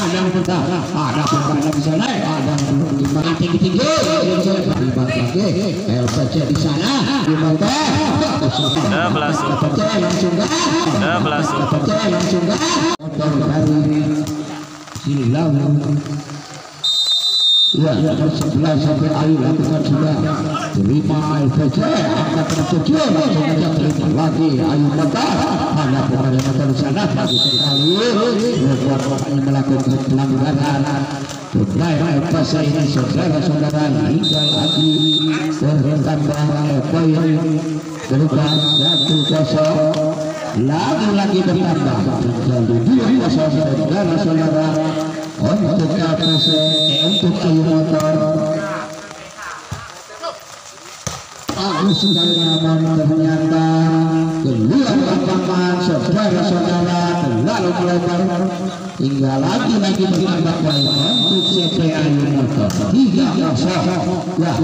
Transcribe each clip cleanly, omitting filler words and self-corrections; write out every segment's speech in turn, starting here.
ada yang muda, ada pemain di sana, ada yang tinggi-tinggi, terlibat lagi, LPC di sana, gimana? LPC langsung LPC langsung motor dari Silau. Ya, nomor 11 sampai akhir lakukan sudah terima LPC angkat tertuju langsung aja terima lagi Ayu Mata ada pemain motor di sana bagus sekali buat pemain melakukan pelanggaran Baik LPC ini saudara-saudara hingga lagi bertambah poin berupa 1-0 lagi bertambah menjadi 2-0 saudara-saudara untuk LPC untuk Ayu Motor. Agus sekali namun ternyata keluar lapangan saudara-saudara terlalu melebar hingga lagi bertambah poin untuk CP Ayu Motor 3-0. Ya,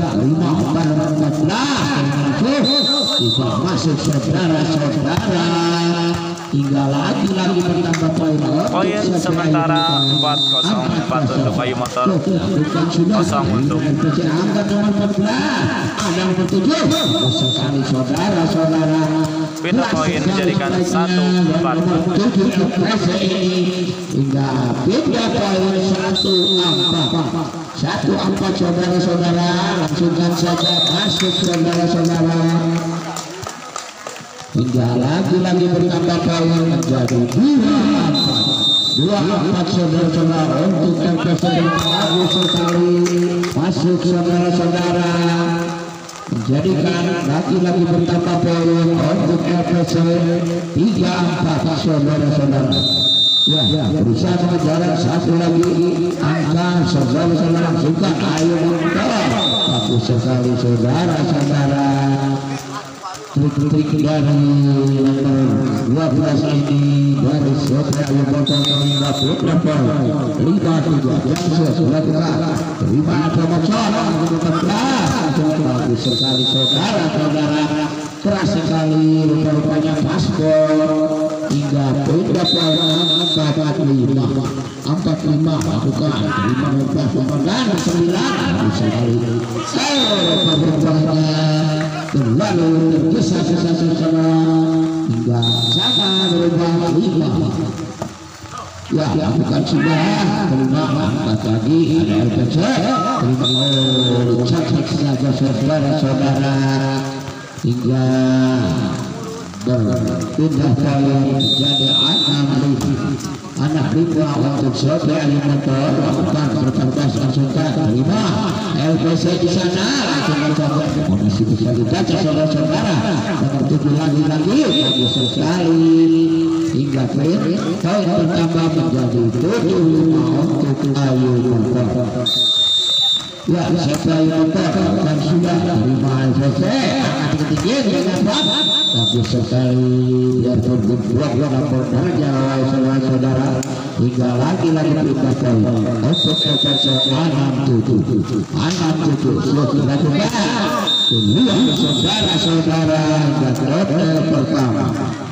5-14 tidak masuk saudara-saudara hingga lagi bertambah poin sementara 4-0 untuk Ayu Motor, 0 untuk angkat nomor 14 ada yang bertujuh sekali saudara-saudara pindah poin menjadikan 1-4 hingga pindah poin 1-4 saudara-saudara langsungkan saja masuk saudara-saudara hingga lagi bertambah poin menjadi 2-4 saudara-saudara untuk LPC bagus sekali masuk saudara-saudara menjadikan lagi bertambah poin untuk LPC 3-4 saudara-saudara. Ya, berusaha mengejar satu lagi angka saudara-saudara suka Ayu Motor bagus sekali saudara-saudara. Trik-trik dari nomor 12 ini dari Sofia Ayu Motor hingga berapa 5-3 terima promosi bagus sekali saudara-saudara keras sekali rupanya paspor hingga pindah poin 45 bukan 15 9 sekali terlalu tergesa-gesa hingga sama berubah 5. Ya, lakukan sudah terima angkat lagi ada LPC terima cacat saja saudara-saudara hingga berpindah poin menjadi anak lima untuk Sofi Ayu Motor lakukan bertandas langsung terima LPC di sana langsung masih bisa dibaca saudara-saudara nomor 7 lagi bagus sekali hingga poin bertambah menjadi 7 untuk Ayu Motor. Ya, Sofi Ayu Motor dan sudah terima LPC akan ketinggian dengan bagus sekali biarpun buat lapor saja saudara-saudara hingga lagi pindah poin untuk LPC 6-7 sudah dilakukan kedua saudara-saudara dan hotel pertama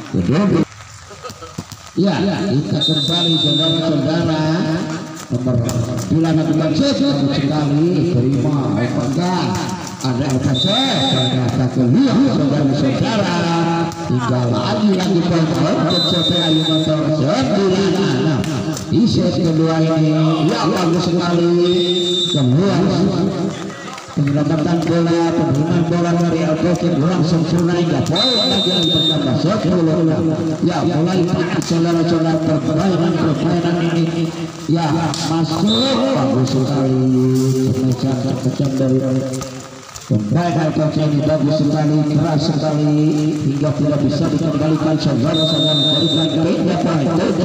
ya kita kembali saudara-saudara nomor 9 sekali terima pegang ada LPC ternyata kedua saudara-saudara hingga lagi poin untuk CP Ayu Motor 9-6 di set kedua ini ya bagus sekali keluar mendapatkan bola penerimaan bola dari LPC kurang sempurna hingga poin lagi bertambah 10 ya mulai saudara-saudara permainan ini ya masuk bagus sekali pemecah dari pemain LPC ini bagus sekali keras sekali hingga tidak bisa dikembalikan saudara-saudara berikan pindah poin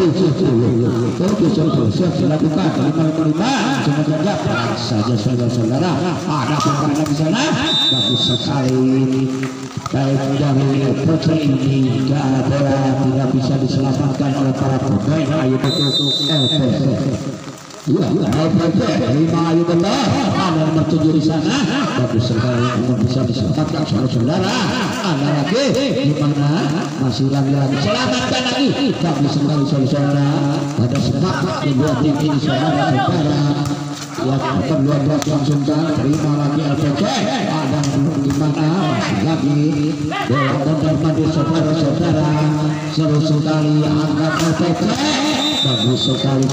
7-10 dilakukan 5-5 semoga saja saudara-saudara ada pemain di sana bagus sekali baik dari LPC ini tidak bisa diselamatkan oleh para pemain Ayu Motor LPC. Ya, LPC 5 Ayu Motor ada nomor 7 di sana bagus sekali yang bisa diselamatkan saudara ada lagi di mana masih lagi selamatkan lagi bagus sekali saudara pada sepak kedua tim ini saudara-saudara yang kedua langsungkan terima lagi LPC ada gimana lagi bola mondar-mandir saudara-saudara seru sekali angkat LPC bagus sekali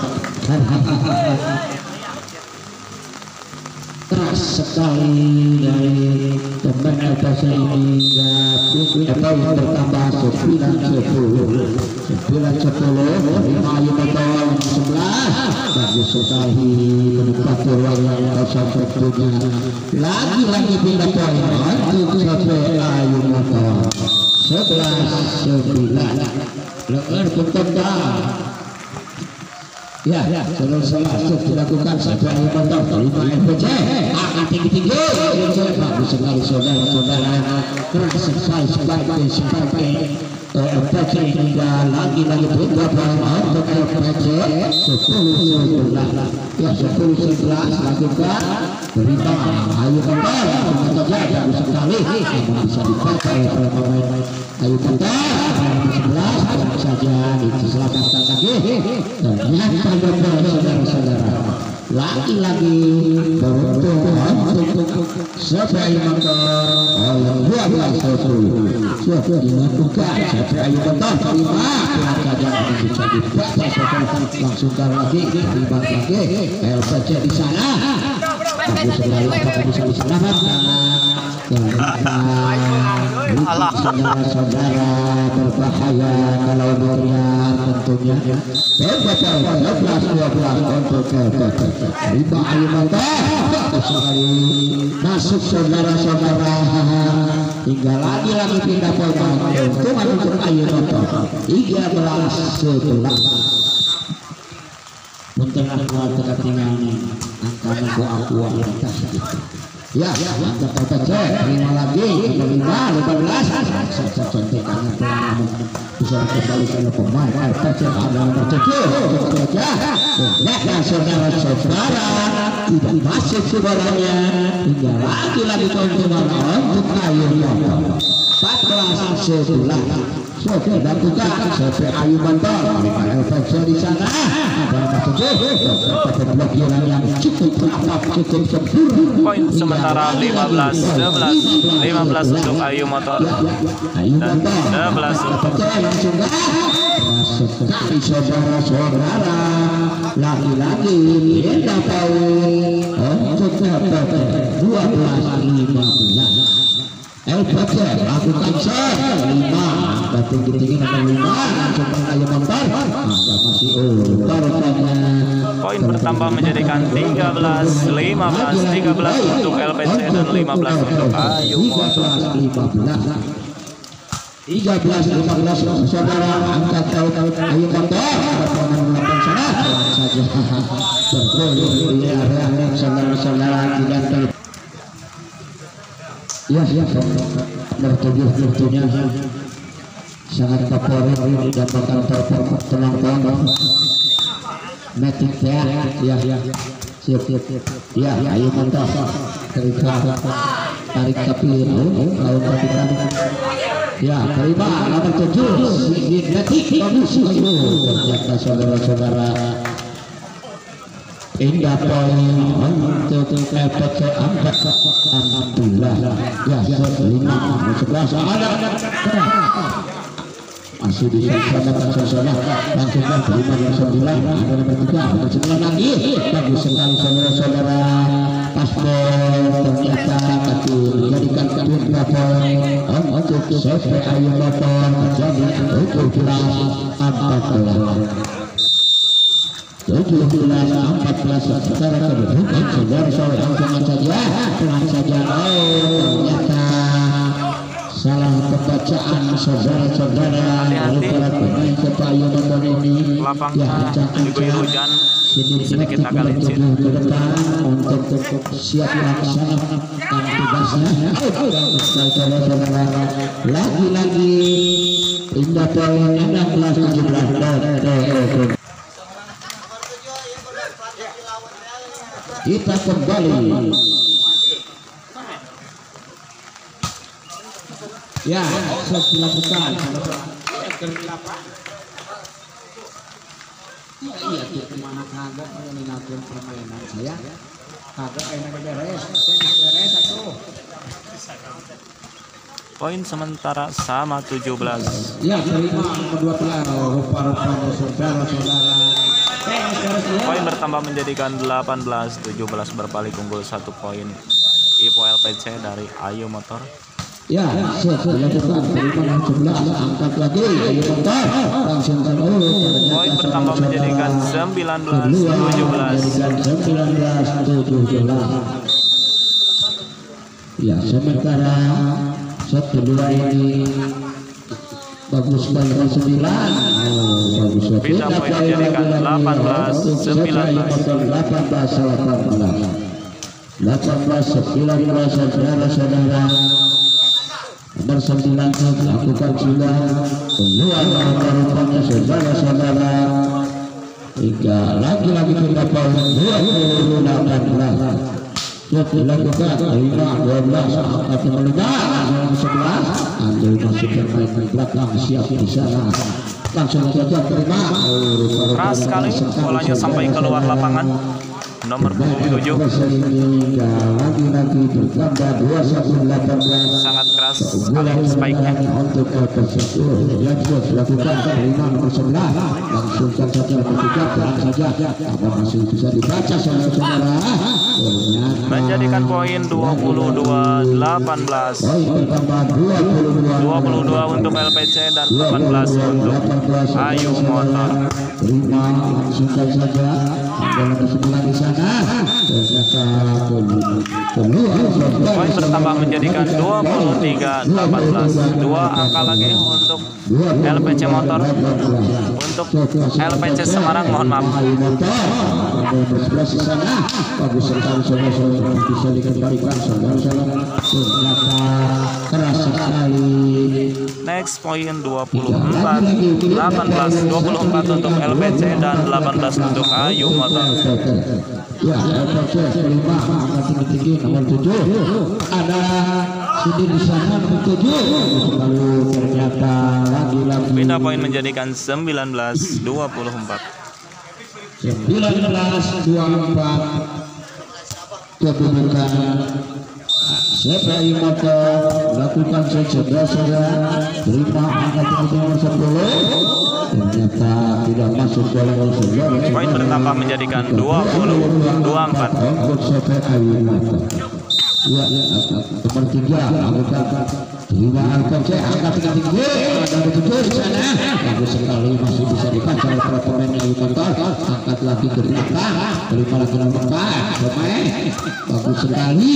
keras sekali dari pemain LPC ini atau yang bertambah 9-10 terima Ayu Motor 11 bagus sekali menempati ruang yang kosong tentunya lagi-lagi pindah poin untuk sampai Ayu Motor 11-9 lengan bertendang. Ya, selesai dilakukan sampai Ayu Motor terima LPC akan tinggi-tinggi bagus sekali saudara-saudara keras sekali sebagai LPC hingga lagi-lagi beberapa untuk LPC 10-11 ya 10-11 lakukan terima Ayu Motor bagus sekali namun bisa dipakai oleh pemain Ayu Motor 11 saja diselamatkan lagi ternyata saudara-saudara lagi-lagi beruntung untuk sampai Ayu Motor oleh 12-10 sudah dilakukan sampai Ayu Motor terima saja bisa dibaca langsungkan lagi terima lagi LPC di sana bagus sekali apakah bisa diselamatkan saudara-saudara berbahaya kalau melihat tentunya 11-12 untuk terima Ayu Motor sekali masuk saudara-saudara tinggal lagi pindah poin untuk Ayu Motor 13-11 untuk ketinggalan angka nunggu aku ya mantap LPC terima lagi 15 saya contohkan bisa kembalikan pemain LPC ada nomor 7 saja saudara-saudara tidak masuk bolanya hingga lagi keuntungan untuk Ayu Motor 14-11 sudah dilakukan sampai Ayu Motor LPC di sana ada pemblokiran yang cukup sempurna poin sementara 15-11 untuk Ayu Motor dan 11 untuk sekali saudara-saudara lagi-lagi kita tahu untuk 12-15 LPC lakukan set 5 dan tinggi-tinggi nomor 5 langsung Ayu Motor masih poin bertambah menjadikan 13-15 untuk LPC dan 15 untuk Ayu Motor 13-15 saudara angkat Ayu Motor melakukan sana saja bergol di area saudara-saudara tidak ya tentunya sangat favorit mendapatkan penonton metik ya siap ya Ayu Motor tarik tapi lawan tadi ya terima nomor 7 metik bagus ternyata saudara-saudara indah poin untuk LPC angkat alhamdulillah ya 5-11 masih diselamatkan saudara langsungkan 15-9 ada nomor 3 lagi bagus sekali saudara-saudara paspor ternyata tapi menjadikan kedua poin untuk sampai Ayu Motor jadi 17-14 secara kedudukan saudara-saudara langsung saja ternyata salah pembacaan saudara-saudara oleh para pemain Ayu Motor ini lapang diguyur hujan sedikit agak licin ke depan untuk siap melaksanakan tugasnya saudara-saudara lagi-lagi indah poin 16-17 kita kembali ya sudah dilakukan Iya tuh kemana kagak mengingatkan permainan saya kagak enak beres atuh. Poin sementara sama 17. Ya terima kedua belah rupa-rupa saudara-saudara. Poin bertambah menjadikan 18-17 berbalik unggul 1 poin. Ipo LPC dari Ayu Motor. Ya, dilakukan terima 11 angkat lagi Ayu Motor langsung poin bertambah menjadikan 19-17. Ya sementara set kedua ini bagus sekali 9. Bagus sekali. Bisa poin menjadikan 18-19 saudara-saudara. Nomor 9 lakukan sudah keluar rupanya saudara-saudara. Tiga lagi-lagi kita poin 20-18. Dilakukan 5-12 angkat melebar 11 ambil masuk bermain di belakang siap di sana langsung saja terima keras sekali bolanya sampai keluar lapangan. Nomor 27 lagi-lagi bertambah 21-18 sangat keras sekali spike-nya. untuk yang sudah dilakukan 5 nomor 11 langsung saja bertiga pelan saja apa masih bisa dibaca saudara-saudara menjadikan poin 22-18. 22 untuk LPC dan 18 untuk Ayu Motor. Terima langsung saja dalam kesimpulan di sana poin bertambah menjadikan 23-18. 2 angka lagi untuk LPC Motor. Untuk LPC Semarang mohon maaf. Bagus sekali saudara-saudara bisa dikembalikan saudara-saudara keras sekali. Next poin 24-18. 24 untuk LPC dan 18 untuk Ayu Motor. Ya, LPC terima angkat tinggi nomor 7. Ada Sudi di sana nomor 7. Lalu ternyata lagi-lagi pindah poin menjadikan 19-24. 19-24 kedudukan CPI Motor lakukan saudara-saudara terima angkat tinggi nomor 10 ternyata tidak masuk dalam saudara. Poin bertambah menjadikan 20-24 untuk CPI Motor. Ya, nomor 3 angkat terima LPC angkat tinggi dari 7 di sana bagus sekali masih bisa dibaca oleh para pemain Ayu Motor. Angkat lagi ke belakang terima lagi nomor 4 pemain bagus sekali.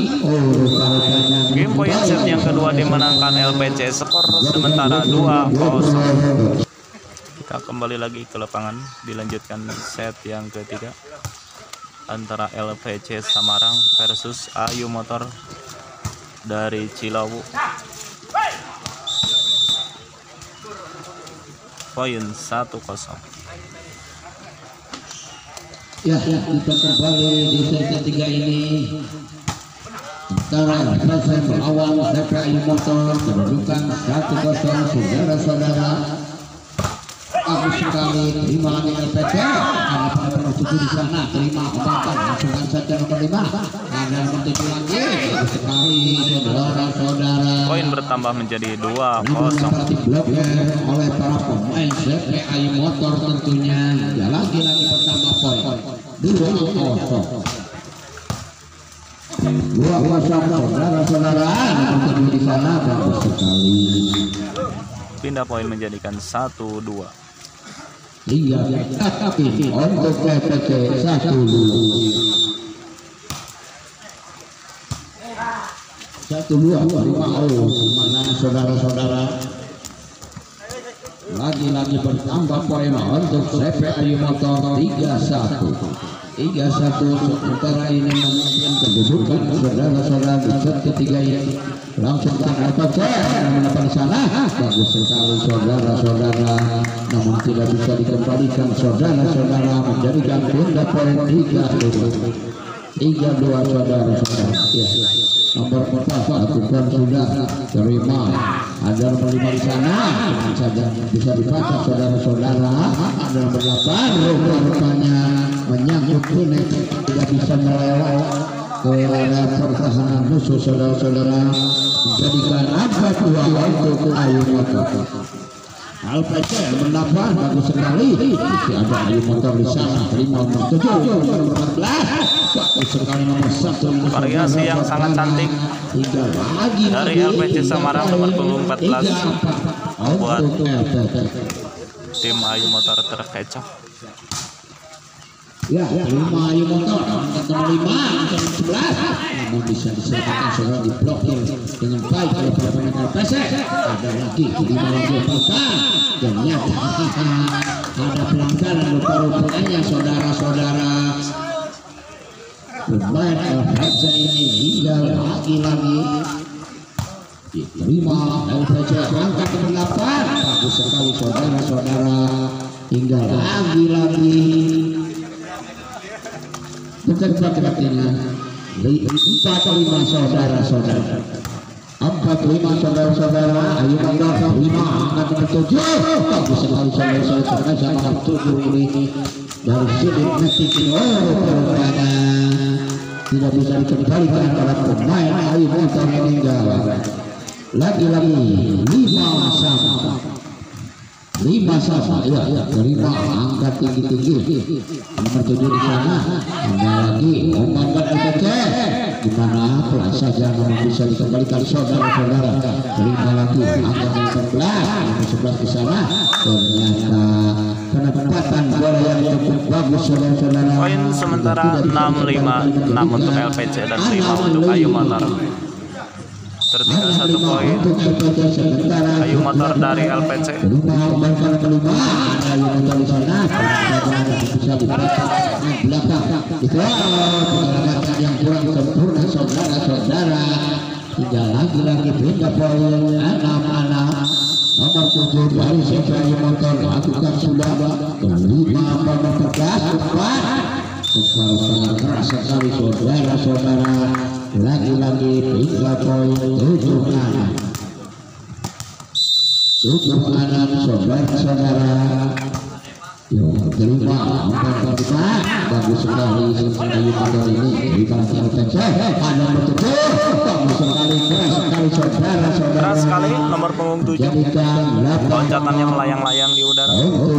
Game point set yang kedua dimenangkan LPC skor sementara 2-0. Kita kembali lagi ke lapangan dilanjutkan set yang ketiga antara LPC Semarang versus Ayu Motor dari Cilawu. Poin 1-0. Ya, kita kembali di set ketiga ini antara LPC melawan CPI Motor kedudukan 1-0 saudara-saudara. Bagus sekali terima lagi LPC ada nomor 7 di sana terima obatkan langsungkan saja nomor 5 ada nomor 7 lagi bagus sekali saudara-saudara. Poin bertambah menjadi 2-0 oleh para pemain CPI Motor tentunya ya lagi-lagi bertambah poin 2-0 saudara-saudara nomor 7 di sana bagus sekali pindah poin menjadikan 1-2. Iya, tapi untuk LPC 1-2 mana saudara-saudara lagi-lagi bertambah poin untuk CPI Motor 3-1 sementara ini memimpin kedudukan saudara-saudara di set ketiga ini langsung ke LPC mendapat di sana bagus sekali saudara-saudara namun tidak bisa dikembalikan saudara-saudara menjadikan pindah poin 3-2 saudara-saudara. Ya. nomor 4 lakukan sudah terima. Ada nomor 5 di sana dengan saja bisa dibaca saudara-saudara. Ada nomor 8 rupa-rupanya menyangkut kuning, tidak bisa melewat ke area pertahanan musuh saudara-saudara, menjadikan angka 2 untuk Ayu Motor. LPC mendapat bagus sekali. Masih ada Ayu Motor di sana, terima nomor 7, nomor 14 bagus sekali nomor 1. Variasi yang sangat cantik dari LPC Semarang nomor punggung 14 membuat tim Ayu Motor terkecoh. Ya, terima Ayu Motor angkat nomor 5, angkat nomor 11, namun bisa diselamatkan saudara, diblokir dengan baik oleh para pemain LPC. Ada lagi 5 lagi pelanggaran, ternyata ada pelanggaran rupa-rupanya saudara-saudara. Pemain LPC ini hingga lagi diterima LPC angkat nomor 8, bagus sekali saudara-saudara, hingga lagi bekerja kerasnya 4-5 saudara-saudara, 4-5 saudara-saudara. Ayu Motor 5 angkat nomor 7, bagus sekali saudara-saudara, sangat 7 ini dari sudut metik rupanya tidak bisa dikembalikan para pemain Ayu Motor meninggal. Lagi-lagi 5 sama ya, terima angkat tinggi-tinggi nomor 7 di sana. Ada lagi umpan LPC di mana pelan saja namun bisa dikembalikan saudara-saudara. Terima lagi angkat nomor 11 di sana. Ternyata penempatan bola yang cukup bagus saudara-saudara. Poin sementara 6-5, 6 untuk LPC dan 5 untuk Ayu Motor. Tertinggal 1 poin Ayu Motor dari LPC. Yang kurang sempurna saudara-saudara, tidak lagi pindah poin. Anak-anak nomor 7 dari Ayu Motor lakukan sudah 5 nomor 14 sangat keras sekali saudara-saudara. Lagi-lagi 3 poin 7 anak saudara-saudara. Terima angkat bagus sekali Ayu Motor ini di belakang LPC. Ada nomor 7 bagus sekali, keras sekali saudara-saudara. Keras sekali nomor punggung 7. Loncatannya melayang-layang di udara.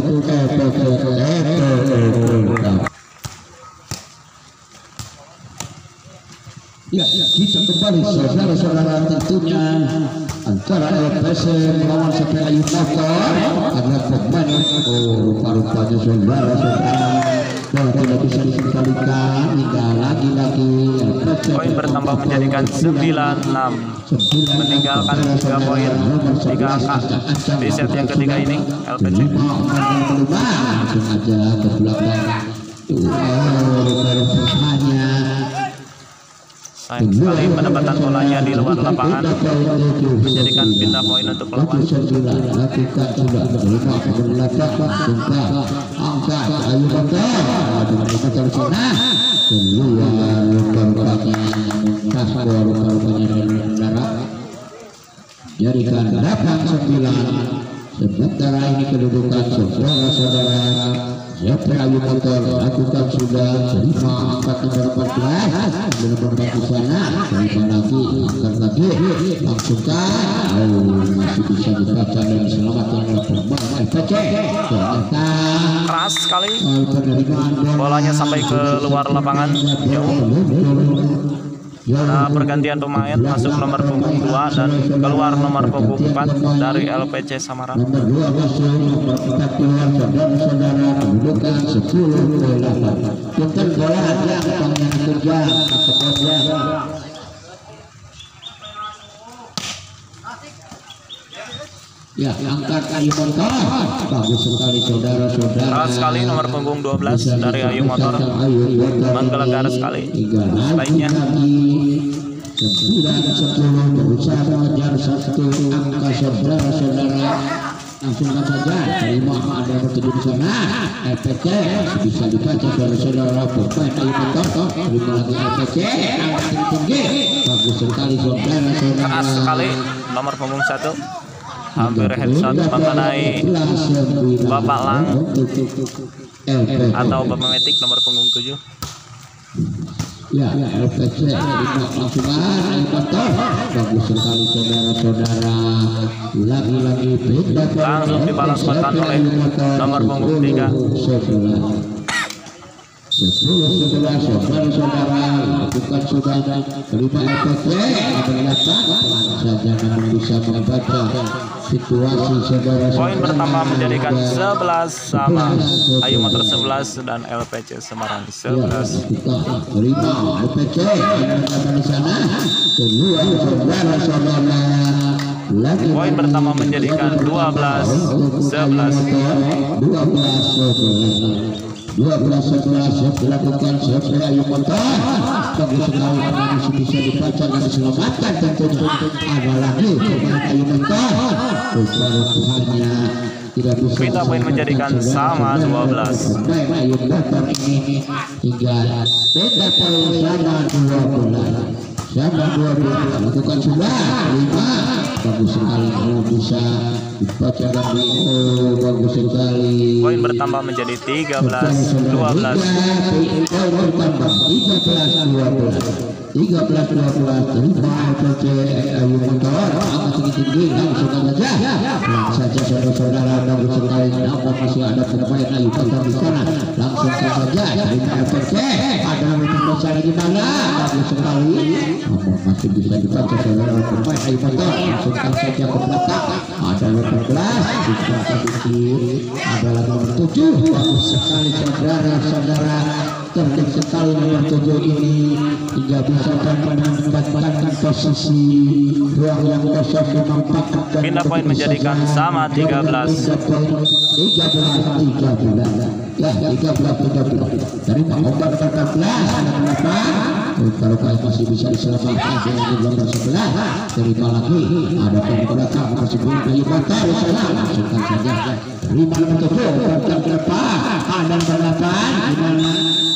Ya, kita kembali saudara-saudara, tentunya antara LPC melawan sampai Ayu Motor karena pemain rupa-rupanya saudara-saudara tidak bisa dikembalikan hingga lagi-lagi LPC. Poin bertambah menjadikan 9-6, meninggalkan 3 poin, 3 angka di set yang ketiga ini. LPC langsung aja ke belakang. Rupa-rupanya sayang sekali pendapatan bolanya di luar lapangan, menjadikan pindah poin untuk lawan. Lakukan sudah terima belakang angkat Ayu Motor dengan sana keluar rupanya Kaspor rupanya mendarat, jadikan 8-9. Sementara ini kedudukan saudara-saudara. Ayu Motor lakukan sudah terima angkat nomor 14 nomor di sana, terima lagi angkat lagi langsungkan. Masih bisa dibaca dan diselamatkan oleh pemain LPC. Ternyata keras sekali bolanya sampai ke luar lapangan jauh. Nah, pergantian pemain, masuk nomor punggung 2 dan keluar nomor punggung 4 dari LPC Semarang. Nomor 2 masuk, nomor 4 keluar saudara-saudara, kedudukan 10-8. Punten bola yang tangan kerja kepada ya, angkat Ayu Motor bagus sekali saudara-saudara. Keras sekali nomor punggung 12 dari Ayu Motor, menggelegar sekali. Lainnya 9-10 berusaha mengejar 1 angka saudara-saudara. langsungkan saja terima ada bertujuh di sana. LPC bisa dibaca oleh saudara pemain Ayu Motor. Terima lagi LPC tinggi bagus sekali saudara. Keras sekali nomor punggung 1, hampir headshot mengenai Bapak Lang atau Bapak Metik nomor punggung 7. Ya, LPC langsungan Ayu Motor bagus sekali saudara-saudara. Lagi-lagi beda langsung dibalaskan oleh nomor punggung 3. 10-11 saudara-saudara lakukan sudah terima LPC ternyata pelan saja namun bisa membaca situasi saudara. Poin pertama menjadikan 11 sama. Ayu Motor 11 dan LPC Semarang 11. Terima LPC di sana kedua saudara-saudara. Poin pertama menjadikan 12-11. 12-11 dilakukan sesuai Ayu Motor. Bagus sekali masih bisa dibaca dan diselamatkan tentunya. Ada lagi pemain Ayu Motor. Rupanya tidak bisa. Kita poin menjadikan sama 12. Pemain Ayu Motor ini hingga beda poin sama 12. Sama 12 lakukan sudah 5. Bagus sekali kalau bisa dibaca dan bagus sekali. Poin bertambah menjadi 13-12. Poin bertambah 13-12. 13-12 terima LPC Ayu Motor angkat tinggi langsung saja. Langsung saja saudara-saudara bagus sekali. Namun masih ada pemain Ayu Motor di sana. Langsung saja terima LPC. Ada yang besar di mana? Bagus sekali. Namun masih bisa dibaca saudara pemain Ayu Motor. Langsungkan saja ke belakang. Ada 18 bisa sedikit. Ada nomor 7. Bagus sekali saudara-saudara. Terdik sekali nomor 7 ini hingga bisa mendapatkan posisi ruang yang kosong memanfaatkan. Pindah poin menjadikan sama 13. 13. Ya 13 dari obat 14 kalau kalian masih bisa diselamatkan dengan 11 terima lagi ada pembelakang masih punya Ayu Motor langsungkan saja terima nomor 7 dan depan ada 8 gimana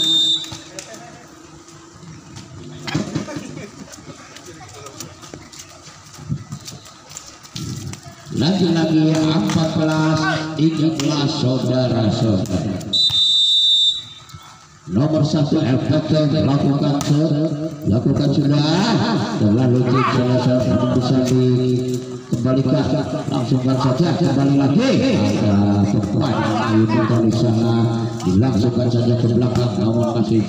lagi-lagi 14 ikhlas saudara-saudara. Nomor 1 LPC lakukan sudah terlalu saudara bisa dikembalikan langsungkan saja kembali lagi ada pemain Ayu Motor di sana dilangsungkan saja ke belakang namun masih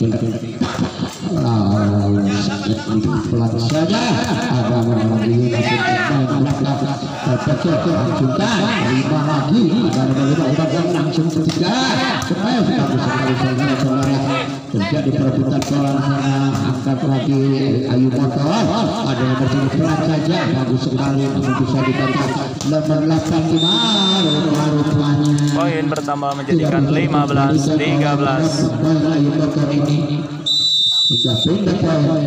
pelan saja ada orang lagi masih belakang LPC langsungkan 5 lagi ada langsung ketiga supaya bagus sekali saudara-saudara terjadi perebutan bola sana angkat lagi Ayu Motor ada yang bersini pelan saja bagus sekali namun bisa dikatakan nomor 85 rupanya poin bertambah menjadikan 15-13. Ayu Motor ini hingga pindah poin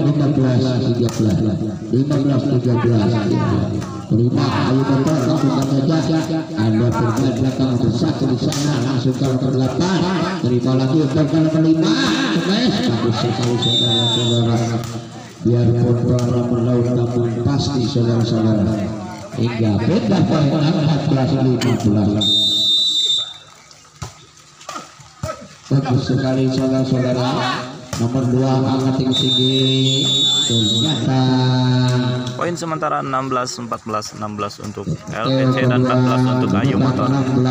15-13 terima Ayu Motor langsungkan saja ada bermain belakang nomor 1 di sana langsung ke nomor 8 terima lagi untuk nomor 5 bagus sekali saudara-saudara biarpun bola melaut namun pasti saudara-saudara hingga pindah poin 14-15 bagus sekali saudara-saudara. Nomor 2 angkat tinggi ternyata poin sementara 16-14 untuk LPC dan 14 untuk Ayu Motor.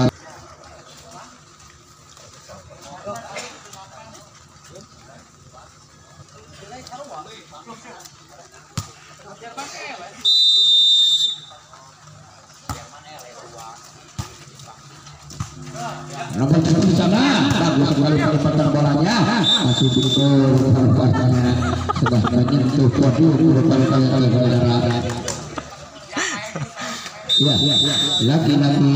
nomor 7 di sana bagus sekali penempatan bolanya masih betul tampaknya sudah menyentuh podium berkali-kali saudara. Ya lagi-lagi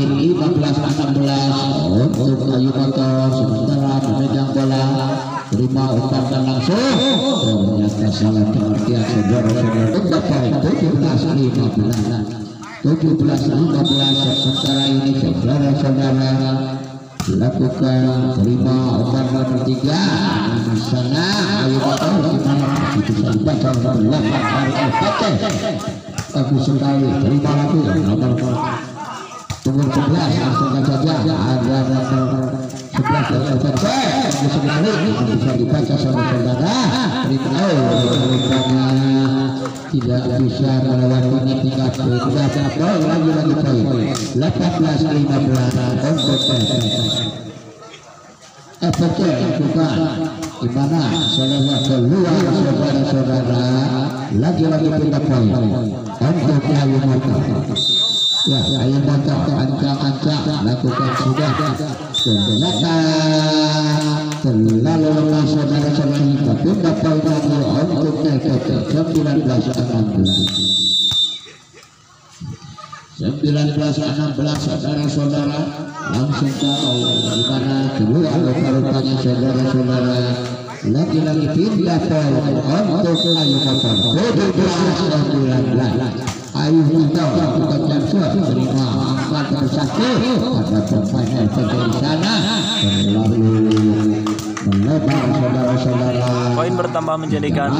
15-16 untuk Ayu Motor sementara memegang bola terima umpan langsung ternyata salah pengertian saudara-saudara untuk poin 17-15 17-15 sementara ini saudara-saudara dilakukan terima umpan nomor 3 di sana. Ayo kita bisa dibaca nomor 8 bagus sekali terima lagi nomor 11 langsung saja ada nomor 11 bagus sekali bisa dibaca saudara-saudara terima tidak bisa melewati tingkat berapa poin lagi poin 18-15 untuk FPC bukan di mana saudara-saudara lagi-lagi pindah poin untuk Ayu Motor. Ya, Ayu Motor ancang-ancang lakukan sudah ternyata terlalu lemah saudara-saudara kita pindah poin lagi untuk FPC 19-16 saudara-saudara langsung tahu di mana kedua rupa-rupanya saudara-saudara lagi-lagi pindah poin untuk Ayu Motor 17-19. Ayu Motor bukan jam terima angkat bersatu ada pemain FPC di sana lalu melebar saudara-saudara. Poin bertambah menjadikan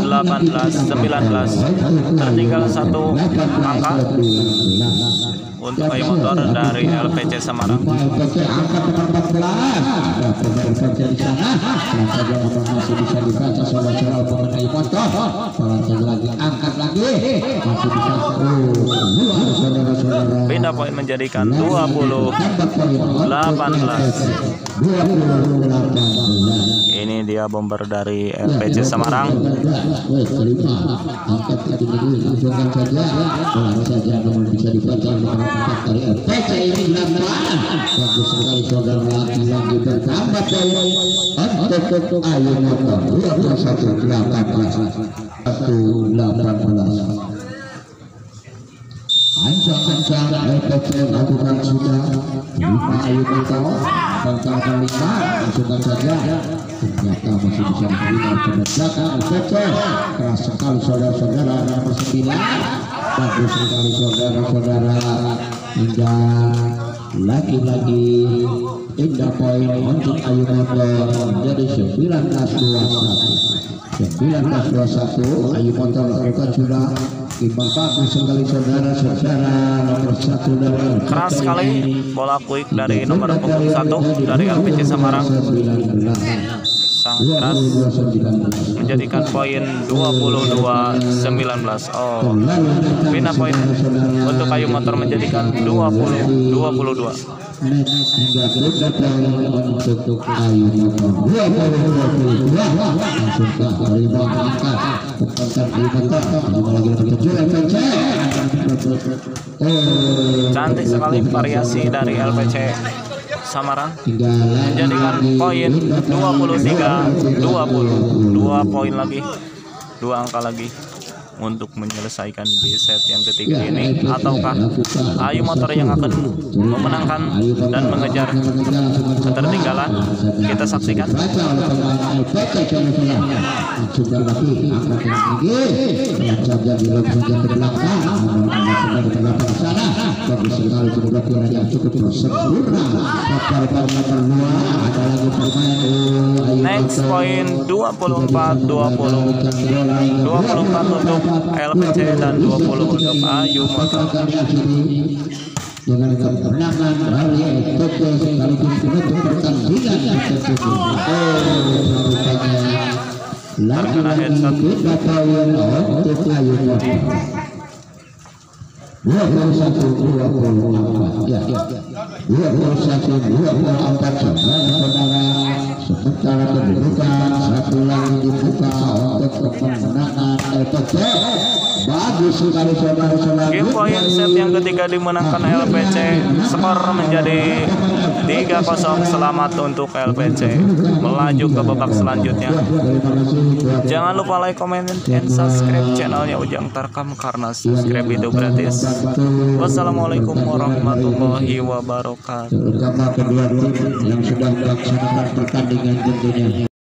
18-19. Tertinggal satu angka untuk Ayu Motor dari LPC Semarang. LPC angka nomor 14 ada pemain FPC di sana. Saja masih bisa dibaca saudara-saudara pemain Ayu Motor. Saudara lagi angkat lagi masih bisa saudara-saudara. Pindah poin menjadikan 20-18. Ini dia bomber dari LPC Semarang. Angkat saja bisa dibaca dari LPC ini bagus sekali saudara lagi bertambah untuk Ayu Motor 21-18 ancang-ancang LPC lakukan sudah 5 Ayu Motor bangkang 5 masukkan saja ternyata masih bisa diterima penegakan LPC keras sekali saudara-saudara nomor 9 bagus sekali saudara-saudara hingga lagi-lagi indah poin untuk Ayu Motor menjadi 19-21 Ayu Motor lakukan sudah imbang bagus sekali saudara-saudara nomor 1 dari keras sekali bola quick dari nomor punggung 1 dari LPC Semarang, sangat keras menjadikan poin 22-19. Oh, pindah poin untuk Ayu Motor menjadikan 20-22. hingga untuk Ayu Motor 20-22 langsung terima angkat cantik sekali variasi dari LPC Semarang menjadikan poin 23-20. 2 poin lagi, 2 angka lagi untuk menyelesaikan di set yang ketiga ini, ataukah Ayu Motor yang akan memenangkan dan mengejar ketertinggalan? Kita saksikan. Next poin 24-20. 24 untuk LPC dan 20 untuk Ayu Motor. Dengan kemenangan dari FPC sekaligus penutup pertandingan lagi-lagi kita poin untuk Ayu Motor 21-24 ya 21-24 saudara-saudara. Sementara kedudukan satu lagi dibuka untuk kemenangan LPC. Bagus sekali saudara-saudara. Game poin set yang ketiga dimenangkan LPC. Skor menjadi 3-0. Selamat untuk LPC melaju ke babak selanjutnya. Jangan lupa like, comment, dan subscribe channelnya Ujang Tarkam karena subscribe itu gratis. Wassalamualaikum warahmatullahi wabarakatuh. Terutama kedua tim yang sudah melaksanakan pertandingan tentunya.